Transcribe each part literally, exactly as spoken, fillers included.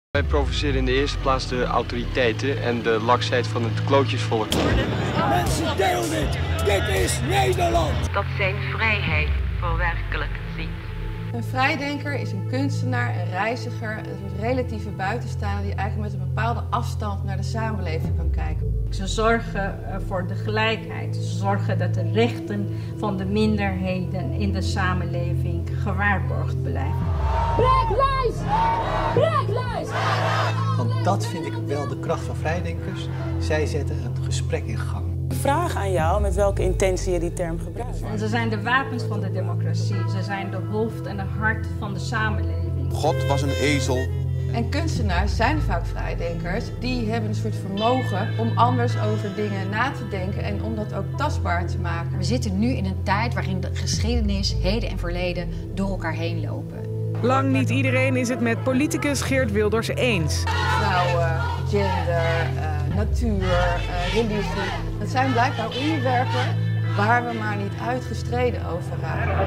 Wij provoceren in de eerste plaats de autoriteiten en de laksheid van het klootjesvolk. Mensen, deel dit! Dit is Nederland! Dat zijn vrijheid verwerkelijk ziet. Een vrijdenker is een kunstenaar, een reiziger, een relatieve buitenstaander die eigenlijk met een bepaalde afstand naar de samenleving kan kijken. Ze zorgen voor de gelijkheid. Ze zorgen dat de rechten van de minderheden in de samenleving gewaarborgd blijven. Breeklijst! Breeklijst! Want dat vind ik wel de kracht van vrijdenkers. Zij zetten een gesprek in gang. Vraag aan jou met welke intentie je die term gebruikt. En ze zijn de wapens van de democratie. Ze zijn de hoofd en de hart van de samenleving. God was een ezel. En kunstenaars zijn vaak vrijdenkers. Die hebben een soort vermogen om anders over dingen na te denken en om dat ook tastbaar te maken. We zitten nu in een tijd waarin de geschiedenis, heden en verleden door elkaar heen lopen. Lang niet iedereen is het met politicus Geert Wilders eens. Vrouwen, gender, uh, natuur, uh, religie. Dat zijn blijkbaar onderwerpen waar we maar niet uitgestreden over raken.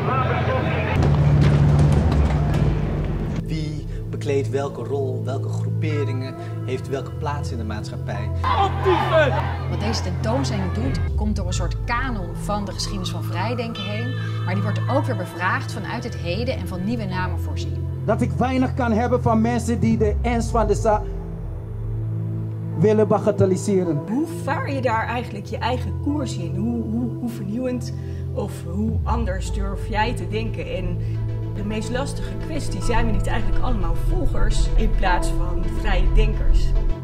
Wie bekleedt welke rol, welke groeperingen, heeft welke plaats in de maatschappij. Wat deze tentoonstelling doet, komt door een soort kanon van de geschiedenis van vrijdenken heen. Maar die wordt ook weer bevraagd vanuit het heden en van nieuwe namen voorzien. Dat ik weinig kan hebben van mensen die de ernst van de zaak willen bagatelliseren. Hoe vaar je daar eigenlijk je eigen koers in? Hoe, hoe, hoe vernieuwend of hoe anders durf jij te denken? En de meest lastige kwestie, zijn we niet eigenlijk allemaal volgers in plaats van vrije denkers?